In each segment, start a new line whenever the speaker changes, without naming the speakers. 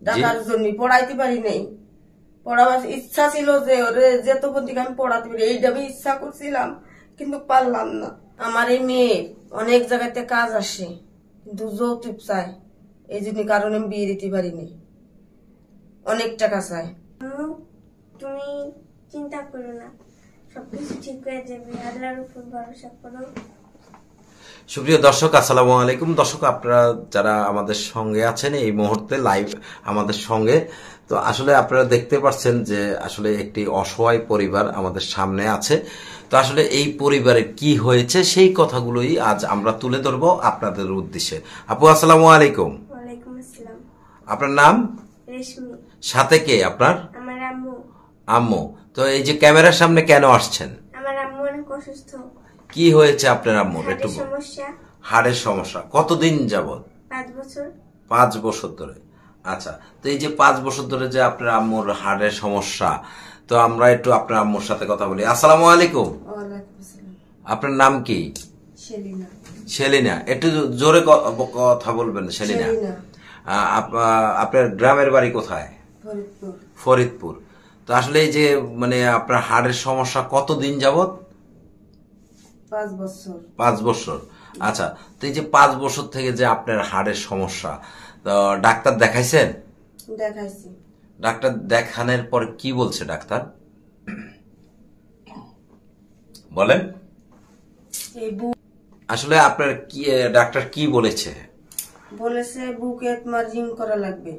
টাকার জন্য পড়াইতে পারি নাই। পড়াবার ইচ্ছা ছিল যে ওরে যেত পর্যন্ত আমি পড়াতে পারি, এইটা আমি ইচ্ছা করছিলাম, কিন্তু পারলাম না। আমার এই মেয়ে অনেক জায়গাতে কাজ আসে, কিন্তু যৌতুক চায়, এই জন্য কারণে আমি বিয়ে দিতে পারিনি। অনেক টাকা চায়।
তুমি চিন্তা করো না, সবকিছু ঠিক হয়ে যাবে, আল্লাহর উপর ভরসা করো।
সুপ্রিয় দর্শক, আসসালামু আলাইকুম। দর্শক, আপনারা যারা আমাদের সঙ্গে আছেন এই মুহূর্তে লাইভ আমাদের সঙ্গে, তো আসলে আপনারা দেখতে পাচ্ছেন যে আসলে একটি অসহায় পরিবার আমাদের সামনে আছে। তো আসলে এই পরিবারে কি হয়েছে সেই কথাগুলোই আজ আমরা তুলে ধরবো আপনাদের উদ্দেশ্যে। আপু, আসসালামু আলাইকুম।
ওয়ালাইকুম আসসালাম।
আপনার নাম?
রেশমি।
সাথে কে আপনার?
আমার আম্মু।
আম্মু। তো এই যে ক্যামেরার সামনে কেন আসছেন?
আমার আম্মু অনেক অসুস্থ।
কি হয়েছে আপনার আম্মুর? একটু
সমস্যা।
হাড়ের সমস্যা। কতদিন যাবত?
5 বছর।
5 বছর ধরে। আচ্ছা, তো এই যে 5 বছর ধরে যে আপনার আম্মুর হাড়ের সমস্যা, তো আমরা একটু আপনার আম্মুর সাথে কথা বলি। আসসালামু আলাইকুম। আপনার নাম কি? সেলিনা। একটু জোরে কথা বলবেন। সেলিনা, আপনার গ্রামের বাড়ি কোথায়? ফরিদপুর। তো আসলে এই যে মানে আপনার হাড়ের সমস্যা কতদিন যাবত?
5 বছর।
5 বছর। আচ্ছা, তো এই যে 5 বছর থেকে যে আপনার হাড়ের সমস্যা, তো ডাক্তার দেখাইছেন?
দেখাইছি।
ডাক্তার দেখানোর পর কি বলছে ডাক্তার? বলেন। আসলে আপনার কি ডাক্তার কি বলেছে?
বলেছে বুকে তোমার রিং করা লাগবে।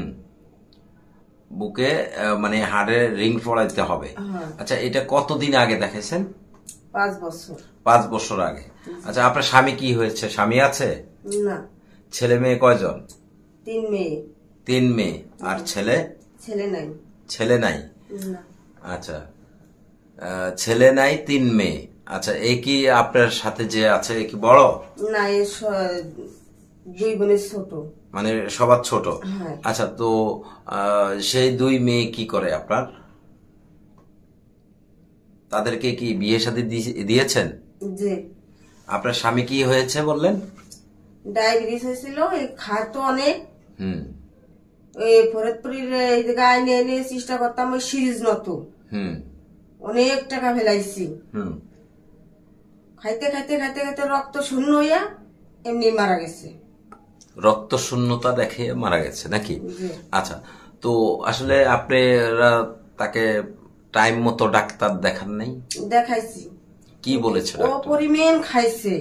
বুকে মানে হাড়ে রিং পড়াইতে হবে। আচ্ছা, এটা কতদিন আগে দেখাইছেন?
5 বছর।
5 বছর আগে। আচ্ছা, আপনার স্বামী কি হয়েছে? স্বামী আছে?
না।
ছেলে মেয়ে কয়জন?
3 মেয়ে।
3 মেয়ে। আর ছেলে?
ছেলে নাই।
ছেলে নাই।
না।
আচ্ছা, ছেলে নাই, 3 মেয়ে। আচ্ছা, এই কি আপনার সাথে যে আছে কি বড়?
না, এ 2 বোনের ছোট।
মানে সবার ছোট। আচ্ছা, তো সেই 2 মেয়ে কি করে আপনার? তাদেরকে কি বিয়ে শাদী দিয়েছেন?
জি।
আপনার স্বামী কি হয়েছে বললেন?
ডায়াবেটিস হয়েছিল, খাতো অনেক। ওই ফরিদপুরের এই জায়গায় এনে চেষ্টা করতাম, ওই সিরিজ মতো অনেক টাকা ফেলাইছি। খাইতে খাইতে খাইতে খাইতে রক্ত শূন্য হইয়া এমনি মারা গেছে।
রক্ত শূন্যতা দেখে মারা গেছে নাকি? আচ্ছা, তো আসলে আপনারা তাকে টাইম মতো ডাক্তার দেখান নাই?
দেখাইছি।
কি বলেছে?
ও পরিমাণ খাইছে।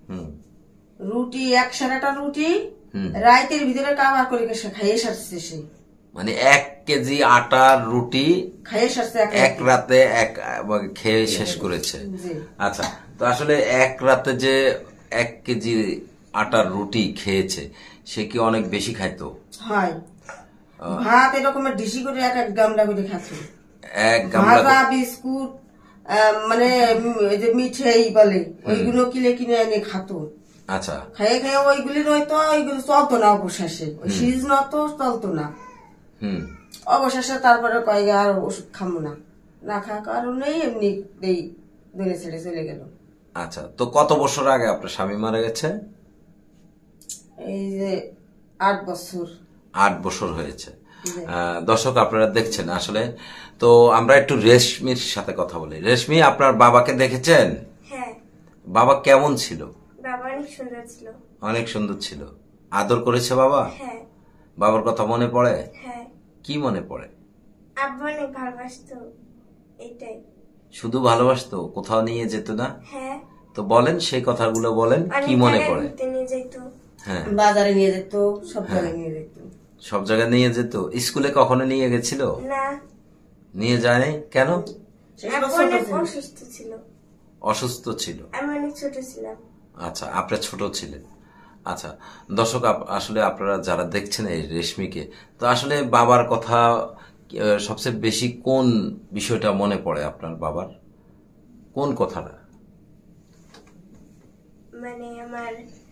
রুটি 1 রুটি রাতের ভিতরে কাবার করে খাইয়ে সারছে সে।
মানে 1 কেজি আটার রুটি
খাইয়ে সারছে,
এক রাতে খেয়ে শেষ করেছে। আচ্ছা, তো আসলে এক রাতে যে 1 কেজি আটার রুটি খেয়েছে, সে কি অনেক বেশি খাইতো?
হয়, ভাত এরকমের ডিশি করে 1 গামলা করে খাচ্ছে।
1 গামলা
বিস্কুট, মানে যে মিঠাই বলে ওইগুলো কিনে এনে খাতো।
আচ্ছা,
খাইয়ে খাইয়ে ওইগুলি নয়তো ওইগুলো চলতো না অবশেষে, ওই সিরিজ নতো চলতো না। অবশেষে তারপরে কয়েক আর ওষুধ খাবো না, না খাওয়ার কারণেই এমনি দূরে ছেড়ে চলে গেল।
আচ্ছা, তো কত বছর আগে আপনার স্বামী মারা গেছে?
এই যে 8 বছর।
8 বছর হয়েছে। দর্শক, আপনারা দেখছেন আসলে। তো আমরা একটু রেশমির সাথে কথা বলি। রেশমি, আপনার বাবাকে দেখেছেন?
হ্যাঁ।
বাবা কেমন ছিল?
বাবা অনেক সুন্দর ছিল।
অনেক সুন্দর ছিল। আদর করেছে বাবা?
হ্যাঁ।
বাবার কথা মনে পড়ে?
হ্যাঁ।
কি মনে পড়ে?
আব্বু অনেক ভালোবাসতো, এটাই।
শুধু ভালোবাসতো, কোথাও নিয়ে যেত না?
হ্যাঁ।
তো বলেন, সেই কথাগুলো বলেন, কি মনে পড়ে?
নিয়ে যেত।
হ্যাঁ, বাজারে নিয়ে যেত, সব জায়গায় নিয়ে যেত।
সব জায়গায় নিয়ে যেত। স্কুলে কখনো নিয়ে গেছিল?
না।
নিয়ে যায় নাই কেন?
অসুস্থ ছিল।
অসুস্থ ছিল।
আমি অনেক ছোট ছিলাম।
আচ্ছা, আপনি ছোট ছিলেন। আচ্ছা, দর্শক, আসলে আপনারা যারা দেখছেন এই রেশমিকে, তো আসলে বাবার কথা সবচেয়ে বেশি কোন বিষয়টা মনে পড়ে আপনার বাবার? কোন কথাটা?
মানে আমার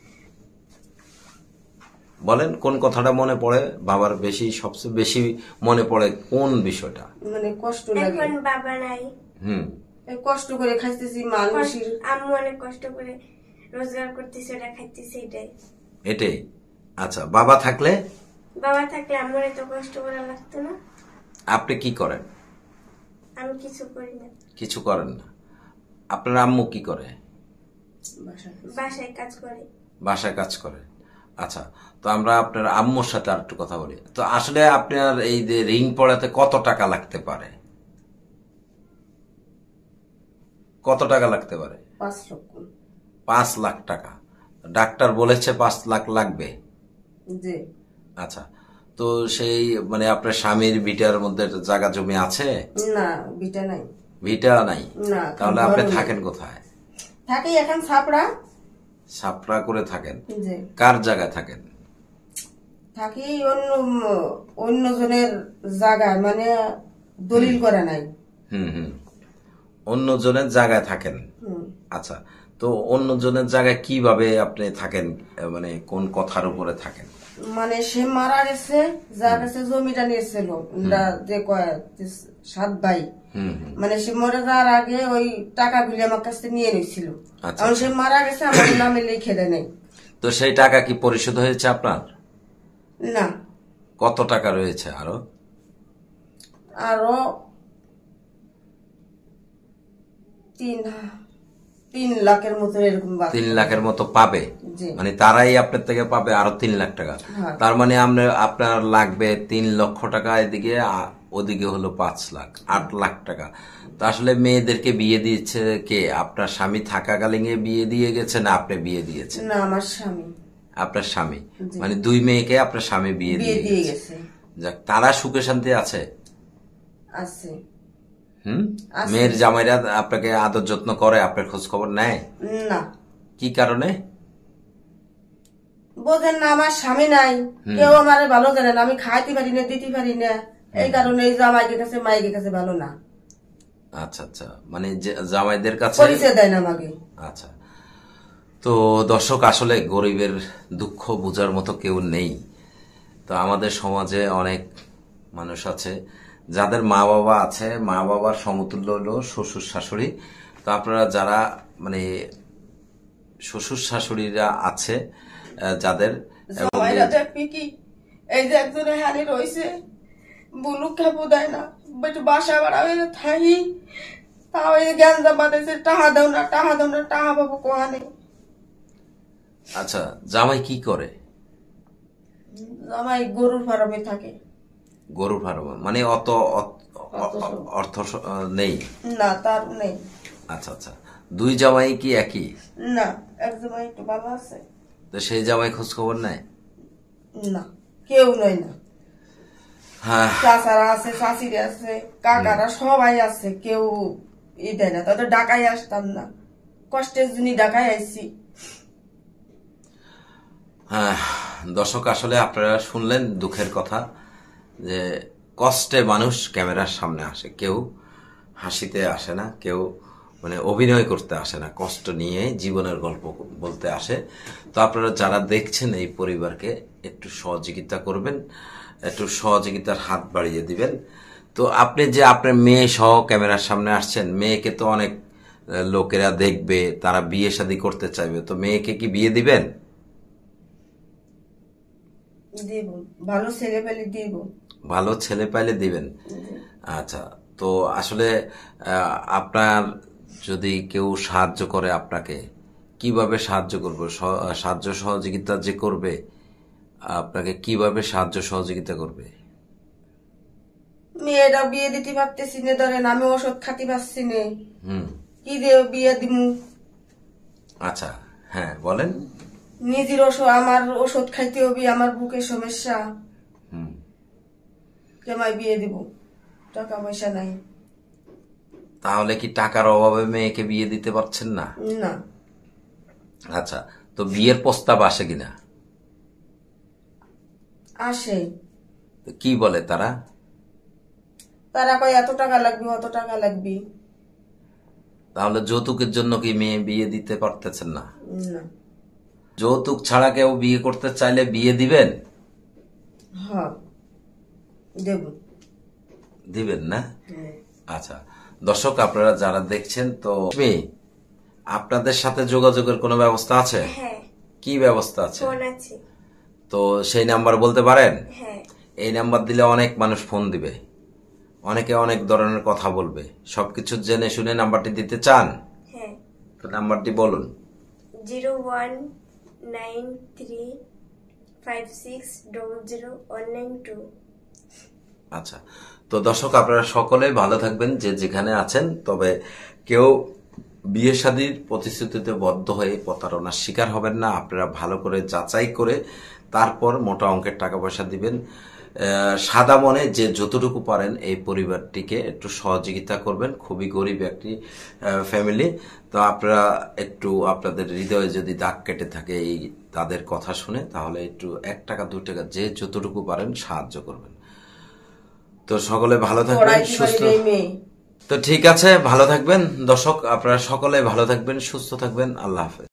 বলেন, কোন কথাটা মনে পড়ে বাবার বেশি? সবচেয়ে বেশি মনে পড়ে কোন বিষয়টা?
মানে কষ্ট লাগে।
এখন বাবা নাই।
কষ্ট করে খাইতেছি, মানুষের
আম্মু অনেক কষ্ট করে রোজগার করতেছে, ওটা খাইতেছে, এটাই।
এটাই। আচ্ছা, বাবা থাকলে?
বাবা থাকলে আমার এত কষ্ট করা লাগতো না।
আপনি কি করেন?
আমি কিছু করি না,
কিছু করেন না। আপনার আম্মু কি করে?
বাসায় কাজ করে।
বাসায় কাজ করে। আচ্ছা, তো আমরা আপনার আম্মুর সাথে আর একটু কথা বলি। তো আসলে আপনার এই যে রিং পড়াতে কত টাকা লাগতে পারে? কত টাকা লাগতে পারে?
5 লক্ষ।
5 লাখ টাকা। ডাক্তার বলেছে 5 লাখ লাগবে।
জি।
আচ্ছা, তো সেই মানে আপনার স্বামীর ভিটার মধ্যে জায়গা জমি আছে?
না, ভিটা নাই।
ভিটা নাই?
না।
তাহলে আপনি থাকেন কোথায়?
থাকি এখন ছাপড়া।
ছাপড়া করে থাকেন?
জি।
কার জায়গায় থাকেন?
থাকি অন্য জনের জায়গায়, মানে দলিল করা নাই।
হুম। অন্য জনের জায়গায় থাকেন। আচ্ছা, তো অন্য জনের জায়গায় কিভাবে আপনি থাকেন, মানে কোন কথার উপরে থাকেন?
মানে সে মারা গেছে, যার কাছে জমিটা নিয়েছিল, যে 7 ভাই, মানে সে মরে যাওয়ার আগে ওই টাকাগুলি আমার কাছে নিয়ে নিয়েছিল। এখন সে মারা গেছে, আমার নামে লিখে দেয় নাই।
তো সেই টাকা কি পরিশোধ হয়েছে আপনার?
না।
কত টাকা রয়েছে আরো?
আরো 3 লাখের মতো এরকম।
3 লাখের মতো পাবে? মানে তারাই আপনার থেকে পাবে আরো 3 লাখ টাকা। তার মানে আপনার লাগবে 3 লক্ষ টাকা, এদিকে ওদিকে হলো 5 লাখ, 8 লাখ টাকা। তো আসলে মেয়েদেরকে বিয়ে দিয়েছে কে? আপনার স্বামী থাকাকালীন বিয়ে দিয়ে গেছে না আপনি বিয়ে দিয়েছেন?
না, আমার স্বামী।
আপনার স্বামী, মানে 2 মেয়েকে আপনার স্বামী বিয়ে দিয়ে গেছে। যাক, তারা সুখে শান্তি আছে?
আছে।
মেয়ের জামাইরা আপনাকে আদর যত্ন করে, আপনার খোঁজ খবর নেয়
না?
কি কারণে?
বোঝেন না, আমার স্বামী নাই, কেউ আমার ভালো জানে না, আমি খাইতে পারি না, দিতে পারি না, এই কারণে এই জামাইকে কাছে মাইকে কাছে ভালো না।
আচ্ছা, মানে জামাইদের কাছে
পরিচয় দেয় না আমাকে।
আচ্ছা, তো দর্শক, আসলে গরিবের দুঃখ বোঝার মতো কেউ নেই। তো আমাদের সমাজে অনেক মানুষ আছে যাদের মা বাবা আছে, মা বাবার সমতুল্য হলো শ্বশুর শাশুড়ি। তো আপনারা যারা মানে শ্বশুর শাশুড়িরা আছে যাদের,
এই যে একজনের হানি রয়েছে, বুলু খেপো দেয় না, একটু বাসা বাড়াবে থাকি, তাও এই গ্যাঞ্জা বাঁধাইছে, টাহা দাও না, টাহা দাও না, টাহা পাবো কোহা নেই।
আচ্ছা, জামাই কি করে?
জামাই গরুর ফার্মে থাকে।
গরুর ফার্ম, মানে অত অর্থ নেই?
না, তার নেই।
আচ্ছা, 2 জামাই কি একই?
না, এক জামাই একটু ভালো আছে।
তো সেই জামাই খোঁজ খবর নেয়
না? কেউ নয় না।
হ্যাঁ,
চাচারা আছে, চাচিরা আছে, কাকারা সবাই আছে, কেউ দেয় না। তাদের ঢাকায় আসতাম না, কষ্টের জন্য ঢাকায় আইছি।
হ্যাঁ দর্শক, আসলে আপনারা শুনলেন দুঃখের কথা, যে কষ্টে মানুষ ক্যামেরার সামনে আসে, কেউ হাসিতে আসে না, কেউ মানে অভিনয় করতে আসে না, কষ্ট নিয়ে জীবনের গল্প বলতে আসে। তো আপনারা যারা দেখছেন এই পরিবারকে একটু সহযোগিতা করবেন, একটু সহযোগিতার হাত বাড়িয়ে দিবেন। তো আপনি যে আপনার মেয়ে সহ ক্যামেরার সামনে আসছেন, মেয়েকে তো অনেক লোকেরা দেখবে, তারা বিয়ে শাদী করতে চাইবে, তো মেয়েকে কি বিয়ে দিবেন?
দিব, ভালো ছেলে পেলে দিব।
ভালো ছেলে পাইলে দিবেন। আচ্ছা, তো আসলে আপনার যদি কেউ সাহায্য করে আপনাকে, কিভাবে সাহায্য করবে? সাহায্য সহযোগিতা যে করবে আপনাকে, কিভাবে সাহায্য সহযোগিতা করবে?
মেয়েটা বিয়ে দিতে পারতেছি না, ধরেন আমি ওষুধ খাতে পারছি না, কি দিয়ে বিয়ে দিব?
আচ্ছা, হ্যাঁ বলেন।
নিজের ওষুধ, আমার ওষুধ খাইতে হবে, আমার বুকের সমস্যা, কেমায় বিয়ে দিব? টাকা পয়সা নাই।
তাহলে কি টাকার অভাবে মেয়েকে বিয়ে দিতে পারছেন না?
না।
আচ্ছা, তো বিয়ের প্রস্তাব আসে কিনা?
আসে।
কি বলে তারা?
তারা কয় এত টাকা লাগবে, অত টাকা লাগবে।
তাহলে যৌতুকের জন্য কি মেয়ে বিয়ে দিতে পারতেছেন না?
না।
যৌতুক ছাড়া কেউ বিয়ে করতে চাইলে বিয়ে দিবেন?
হ্যাঁ, দেব।
দিবেন না? আচ্ছা দর্শক, আপনারা যারা দেখছেন, তো আপনাদের সাথে যোগাযোগের কোনো ব্যবস্থা আছে?
হ্যাঁ।
কি ব্যবস্থা আছে?
ফোন আছে।
তো সেই নাম্বার বলতে পারেন?
হ্যাঁ।
এই নাম্বার দিলে অনেক মানুষ ফোন দিবে, অনেকে অনেক ধরনের কথা বলবে, সবকিছু জেনে শুনে নাম্বারটি দিতে চান?
হ্যাঁ।
তো নাম্বারটি বলুন।
019356000192।
আচ্ছা, তো দর্শক আপনারা সকলে ভালো থাকবেন যে যেখানে আছেন। তবে কেউ বিয়ে শাদীর প্রতিশ্রুতিতে বদ্ধ হয়ে প্রতারণার শিকার হবেন না। আপনারা ভালো করে যাচাই করে তারপর মোটা অঙ্কের টাকা পয়সা দিবেন। সাদা মনে যে যতটুকু পারেন এই পরিবারটিকে একটু সহযোগিতা করবেন। খুবই গরিব একটি ফ্যামিলি। তো আপনারা একটু আপনাদের হৃদয়ে যদি দাগ কেটে থাকে এই তাদের কথা শুনে, তাহলে একটু 1 টাকা 2 টাকা যে যতটুকু পারেন সাহায্য করবেন। তো সকলে ভালো থাকবেন,
পড়াইতে পারি
সুস্থ।
নাই মেয়ে।
তো ঠিক আছে, ভালো থাকবেন দর্শক, আপনারা সকলে ভালো থাকবেন, সুস্থ থাকবেন। আল্লাহ হাফেজ।